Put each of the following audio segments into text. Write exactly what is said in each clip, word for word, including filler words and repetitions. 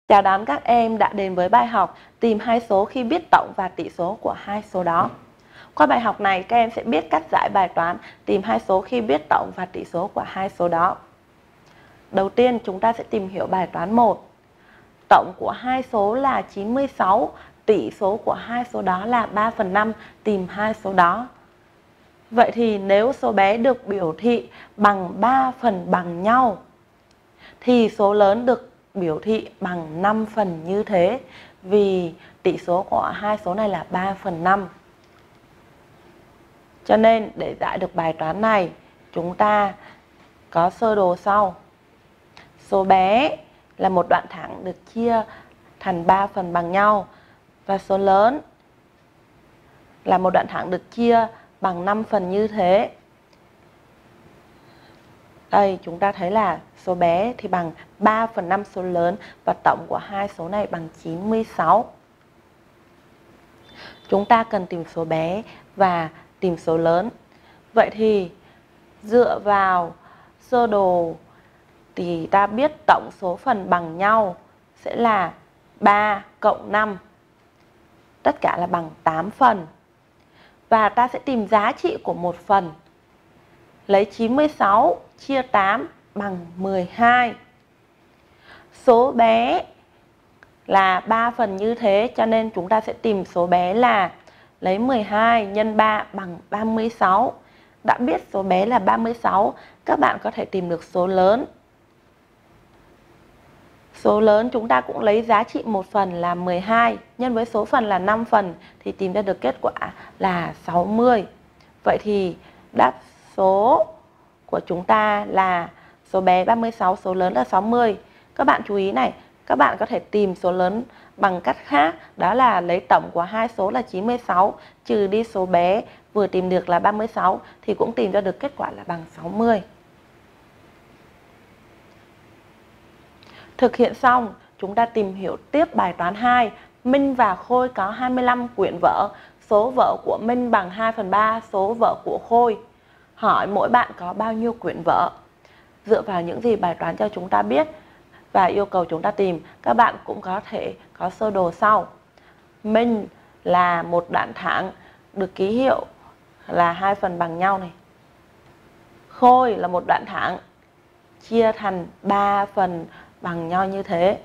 Chào đón các em đã đến với bài học tìm hai số khi biết tổng và tỷ số của hai số đó. Qua bài học này, các em sẽ biết cách giải bài toán tìm hai số khi biết tổng và tỷ số của hai số đó. Đầu tiên, chúng ta sẽ tìm hiểu bài toán một. Tổng của hai số là chín mươi sáu, tỷ số của hai số đó là ba phần năm, tìm hai số đó. Vậy thì nếu số bé được biểu thị bằng ba phần bằng nhau, thì số lớn được biểu thị bằng năm phần như thế, vì tỷ số của hai số này là ba phần năm. Cho nên để giải được bài toán này, chúng ta có sơ đồ sau. Số bé là một đoạn thẳng được chia thành ba phần bằng nhau, và số lớn là một đoạn thẳng được chia bằng năm phần như thế. Đây, chúng ta thấy là số bé thì bằng ba phần năm số lớn, và tổng của hai số này bằng chín mươi sáu. Chúng ta cần tìm số bé và tìm số lớn. Vậy thì dựa vào sơ đồ thì ta biết tổng số phần bằng nhau sẽ là ba cộng năm. Tất cả là bằng tám phần. Và ta sẽ tìm giá trị của một phần. Lấy chín mươi sáu chia tám bằng mười hai. Số bé là ba phần như thế, cho nên chúng ta sẽ tìm số bé là lấy mười hai nhân ba bằng ba mươi sáu. Đã biết số bé là ba mươi sáu, các bạn có thể tìm được số lớn. Số lớn chúng ta cũng lấy giá trị một phần là mười hai nhân với số phần là năm phần, thì tìm ra được kết quả là sáu mươi. Vậy thì đáp số của chúng ta là số bé ba mươi sáu, số lớn là sáu mươi. Các bạn chú ý này, các bạn có thể tìm số lớn bằng cách khác, đó là lấy tổng của hai số là chín mươi sáu, trừ đi số bé vừa tìm được là ba mươi sáu, thì cũng tìm ra được kết quả là bằng sáu mươi. Thực hiện xong, chúng ta tìm hiểu tiếp bài toán hai. Minh và Khôi có hai mươi lăm quyển vở. Số vở của Minh bằng hai phần ba số vở của Khôi. Hỏi mỗi bạn có bao nhiêu quyển vở? Dựa vào những gì bài toán cho chúng ta biết và yêu cầu chúng ta tìm, các bạn cũng có thể có sơ đồ sau. Minh là một đoạn thẳng được ký hiệu là hai phần bằng nhau này. Khôi là một đoạn thẳng chia thành ba phần bằng nhau như thế.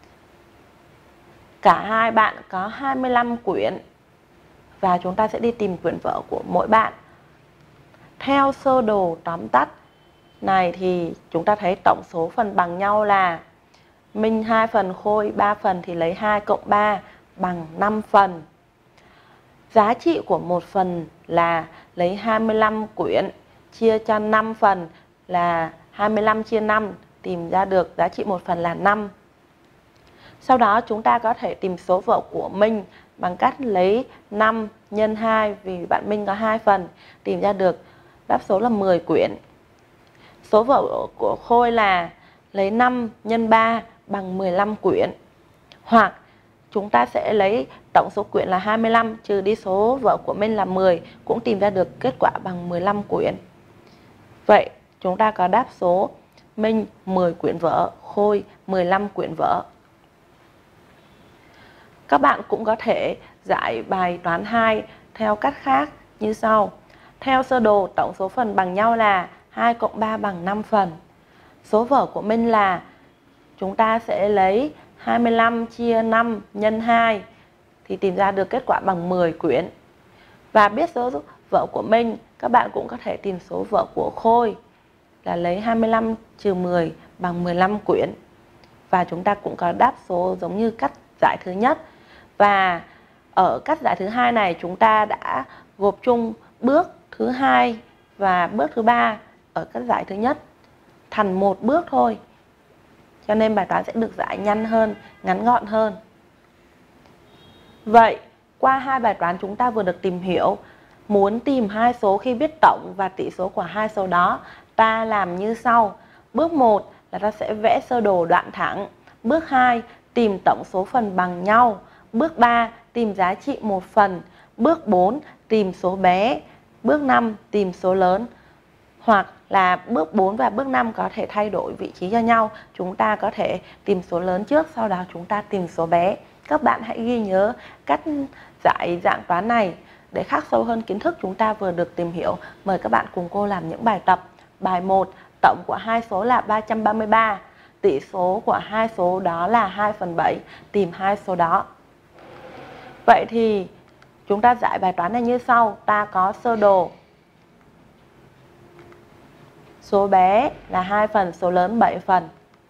Cả hai bạn có hai mươi lăm quyển, và chúng ta sẽ đi tìm quyển vở của mỗi bạn. Theo sơ đồ tóm tắt này thì chúng ta thấy tổng số phần bằng nhau là Minh hai phần, Khôi ba phần, thì lấy hai cộng ba bằng năm phần. Giá trị của một phần là lấy hai mươi lăm quyển chia cho năm phần là hai mươi lăm chia năm, tìm ra được giá trị một phần là năm. Sau đó chúng ta có thể tìm số vở của Minh bằng cách lấy năm nhân hai, vì bạn Minh có hai phần, tìm ra được đáp số là mười quyển. Số vở của Khôi là lấy năm nhân ba bằng mười lăm quyển. Hoặc chúng ta sẽ lấy tổng số quyển là hai mươi lăm trừ đi số vở của Minh là mười, cũng tìm ra được kết quả bằng mười lăm quyển. Vậy chúng ta có đáp số Minh mười quyển vở, Khôi mười lăm quyển vở. Các bạn cũng có thể giải bài toán hai theo cách khác như sau. Theo sơ đồ, tổng số phần bằng nhau là hai cộng ba bằng năm phần. Số vở của Minh là, chúng ta sẽ lấy hai mươi lăm chia năm nhân hai, thì tìm ra được kết quả bằng mười quyển. Và biết số vở của Minh, các bạn cũng có thể tìm số vở của Khôi là lấy hai mươi lăm trừ mười bằng mười lăm quyển. Và chúng ta cũng có đáp số giống như cách giải thứ nhất. Và ở cách giải thứ hai này, chúng ta đã gộp chung bước thứ hai và bước thứ ba ở cách giải thứ nhất thành một bước thôi. Cho nên bài toán sẽ được giải nhanh hơn, ngắn gọn hơn. Vậy, qua hai bài toán chúng ta vừa được tìm hiểu, muốn tìm hai số khi biết tổng và tỷ số của hai số đó, ta làm như sau. Bước một là ta sẽ vẽ sơ đồ đoạn thẳng. Bước hai, tìm tổng số phần bằng nhau. Bước ba, tìm giá trị một phần. Bước bốn, tìm số bé. Bước năm, tìm số lớn. Hoặc là bước bốn và bước năm có thể thay đổi vị trí cho nhau. Chúng ta có thể tìm số lớn trước, sau đó chúng ta tìm số bé. Các bạn hãy ghi nhớ cách giải dạng toán này để khắc sâu hơn kiến thức chúng ta vừa được tìm hiểu. Mời các bạn cùng cô làm những bài tập. Bài một, tổng của hai số là ba trăm ba mươi ba. Tỷ số của hai số đó là hai phần bảy. Tìm hai số đó. Vậy thì chúng ta giải bài toán này như sau. Ta có sơ đồ. Số bé là hai phần, số lớn bảy phần.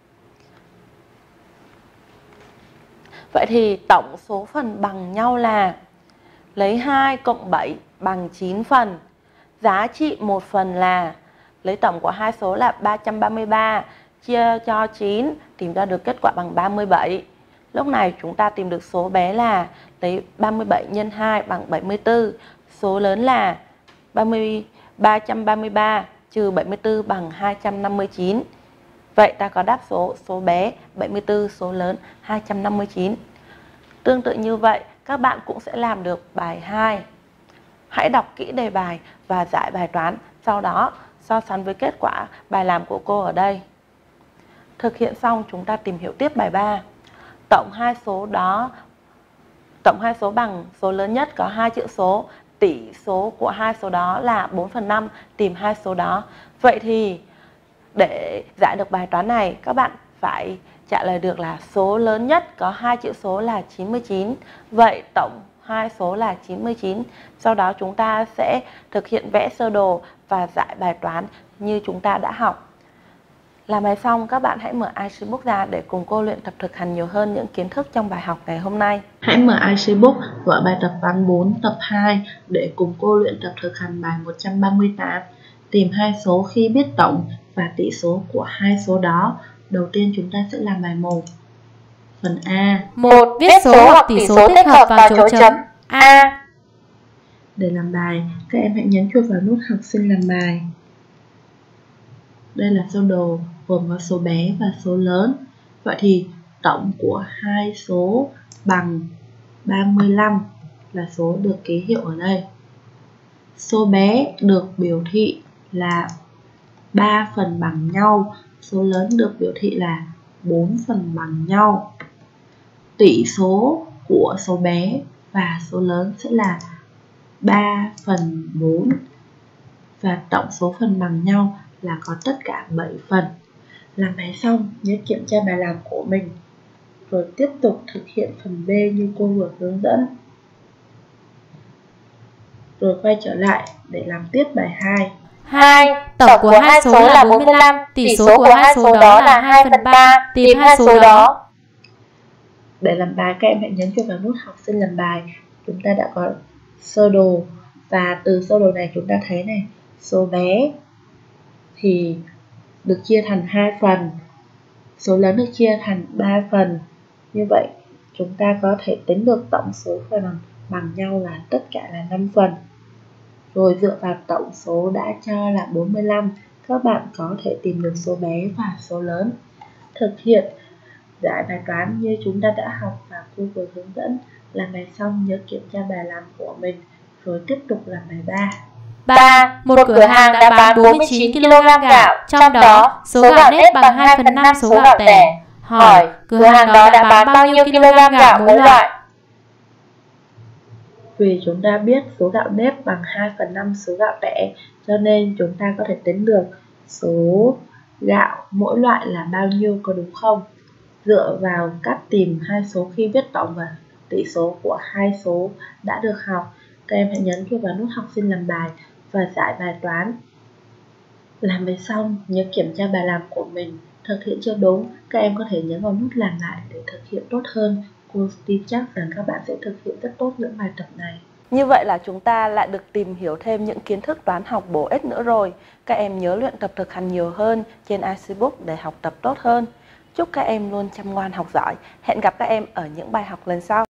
Vậy thì tổng số phần bằng nhau là lấy hai cộng bảy bằng chín phần. Giá trị một phần là lấy tổng của hai số là ba trăm ba mươi ba chia cho chín, tìm ra được kết quả bằng ba mươi bảy. Lúc này chúng ta tìm được số bé là lấy ba mươi bảy nhân hai bằng bảy mươi tư. Số lớn là ba trăm ba mươi ba trừ bảy mươi tư bằng hai trăm năm mươi chín. Vậy ta có đáp số số bé bảy mươi tư, số lớn hai trăm năm mươi chín. Tương tự như vậy, các bạn cũng sẽ làm được bài hai. Hãy đọc kỹ đề bài và giải bài toán, sau đó so sánh với kết quả bài làm của cô ở đây. Thực hiện xong, chúng ta tìm hiểu tiếp bài ba. Tổng hai số đó, tổng hai số bằng số lớn nhất có hai chữ số. Tỷ số của hai số đó là bốn phần năm, tìm hai số đó. Vậy thì để giải được bài toán này, các bạn phải trả lời được là số lớn nhất có hai chữ số là chín mươi chín. Vậy tổng hai số là chín mươi chín. Sau đó chúng ta sẽ thực hiện vẽ sơ đồ và giải bài toán như chúng ta đã học. Làm bài xong, các bạn hãy mở i xê Book ra để cùng cô luyện tập thực hành nhiều hơn những kiến thức trong bài học ngày hôm nay. Hãy mở i xê Book, mở bài tập toán bốn tập hai để cùng cô luyện tập thực hành bài một trăm ba mươi tám. Tìm hai số khi biết tổng và tỷ số của hai số đó. Đầu tiên chúng ta sẽ làm bài một. Phần A. một. Viết số hoặc tỷ số tích hợp vào chỗ chấm A. Để làm bài, các em hãy nhấn chuột vào nút học sinh làm bài. Đây là sơ đồ gồm có số bé và số lớn. Vậy thì tổng của hai số bằng ba mươi lăm là số được ký hiệu ở đây. Số bé được biểu thị là ba phần bằng nhau, số lớn được biểu thị là bốn phần bằng nhau. Tỷ số của số bé và số lớn sẽ là ba phần bốn. Và tổng số phần bằng nhau là có tất cả bảy phần. Làm bài xong, nhớ kiểm tra bài làm của mình, rồi tiếp tục thực hiện phần B như cô vừa hướng dẫn. Rồi quay trở lại để làm tiếp bài hai. hai. Tổng của hai số là bốn mươi lăm, tỷ số của hai số đó là hai phần ba, tìm hai số đó. Để làm bài, các em hãy nhấn chuột vào nút học sinh làm bài. Chúng ta đã có sơ đồ, và từ sơ đồ này chúng ta thấy này, số bé thì được chia thành hai phần, số lớn được chia thành ba phần. Như vậy chúng ta có thể tính được tổng số phần bằng nhau là tất cả là năm phần. Rồi dựa vào tổng số đã cho là bốn mươi lăm, các bạn có thể tìm được số bé và số lớn. Thực hiện giải bài toán như chúng ta đã học và cô vừa hướng dẫn. Làm bài xong nhớ kiểm tra bài làm của mình, rồi tiếp tục làm bài ba. ba. Một cửa hàng đã bán bốn mươi chín ki lô gam gạo, trong đó số gạo nếp bằng hai phần năm số gạo tẻ. Hỏi, cửa hàng đó đã bán bao nhiêu ki lô gam gạo mỗi loại? Vì chúng ta biết số gạo nếp bằng hai phần năm số gạo tẻ, cho nên chúng ta có thể tính được số gạo mỗi loại là bao nhiêu, có đúng không? Dựa vào cách tìm hai số khi biết tổng và tỷ số của hai số đã được học, các em hãy nhấn chuột vào nút học sinh làm bài và giải bài toán. Làm bài xong, nhớ kiểm tra bài làm của mình. Thực hiện chưa đúng, các em có thể nhấn vào nút làm lại để thực hiện tốt hơn. Cô tin chắc rằng các bạn sẽ thực hiện rất tốt những bài tập này. Như vậy là chúng ta lại được tìm hiểu thêm những kiến thức toán học bổ ích nữa rồi. Các em nhớ luyện tập thực hành nhiều hơn trên i xê Book để học tập tốt hơn. Chúc các em luôn chăm ngoan học giỏi. Hẹn gặp các em ở những bài học lần sau.